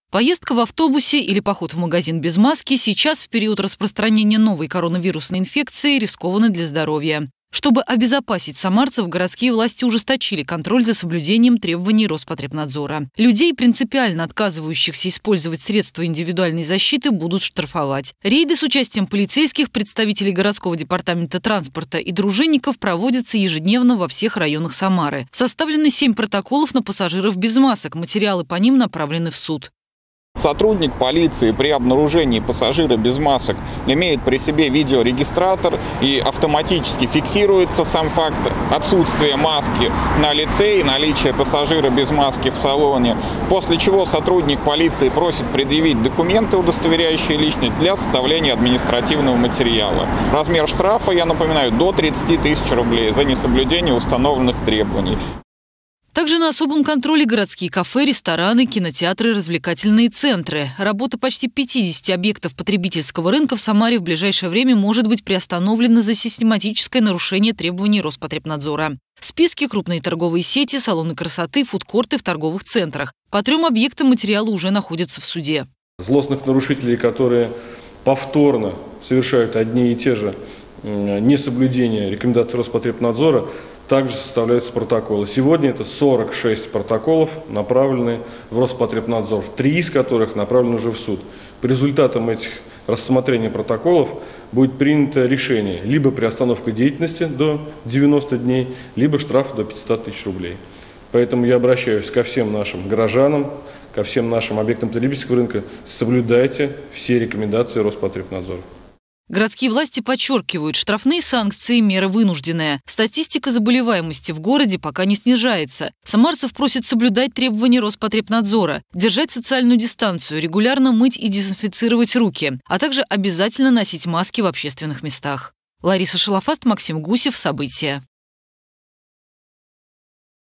Поездка в автобусе или поход в магазин без маски сейчас, в период распространения новой коронавирусной инфекции, рискованы для здоровья. Чтобы обезопасить самарцев, городские власти ужесточили контроль за соблюдением требований Роспотребнадзора. Людей, принципиально отказывающихся использовать средства индивидуальной защиты, будут штрафовать. Рейды с участием полицейских, представителей городского департамента транспорта и дружинников проводятся ежедневно во всех районах Самары. Составлены 7 протоколов на пассажиров без масок. Материалы по ним направлены в суд. Сотрудник полиции при обнаружении пассажира без масок имеет при себе видеорегистратор и автоматически фиксируется сам факт отсутствия маски на лице и наличие пассажира без маски в салоне, после чего сотрудник полиции просит предъявить документы, удостоверяющие личность, для составления административного материала. Размер штрафа, я напоминаю, до 30 тысяч рублей за несоблюдение установленных требований. Также на особом контроле городские кафе, рестораны, кинотеатры, развлекательные центры. Работа почти 50 объектов потребительского рынка в Самаре в ближайшее время может быть приостановлена за систематическое нарушение требований Роспотребнадзора. В списке крупные торговые сети, салоны красоты, фудкорты в торговых центрах. По 3 объектам материалы уже находятся в суде. Злостных нарушителей, которые повторно совершают одни и те же несоблюдения рекомендаций Роспотребнадзора, также составляются протоколы. Сегодня это 46 протоколов, направленные в Роспотребнадзор, 3 из которых направлены уже в суд. По результатам этих рассмотрения протоколов будет принято решение: либо приостановка деятельности до 90 дней, либо штраф до 500 тысяч рублей. Поэтому я обращаюсь ко всем нашим горожанам, ко всем нашим объектам потребительского рынка: соблюдайте все рекомендации Роспотребнадзора. Городские власти подчеркивают, штрафные санкции – мера вынужденная. Статистика заболеваемости в городе пока не снижается. Самарцев просят соблюдать требования Роспотребнадзора, держать социальную дистанцию, регулярно мыть и дезинфицировать руки, а также обязательно носить маски в общественных местах. Лариса Шалафаст, Максим Гусев. События.